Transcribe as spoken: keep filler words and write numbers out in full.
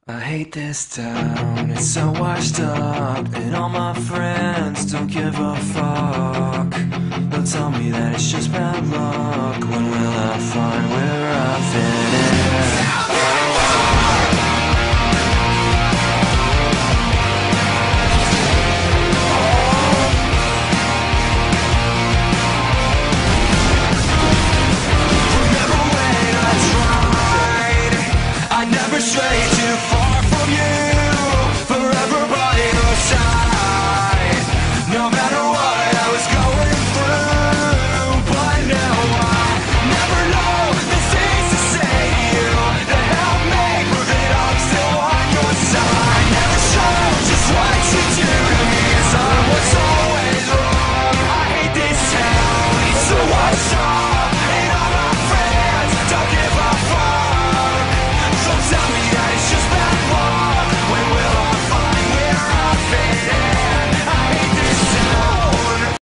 I hate this town, it's so washed up, and all my friends don't give a fuck. They'll tell me that it's just bad luck. When will I find where I fit in?